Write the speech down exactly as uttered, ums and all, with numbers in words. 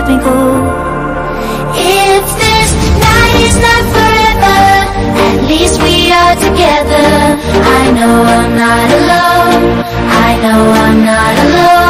me go. If this night is not forever, at least we are together. I know I'm not alone, I know I'm not alone.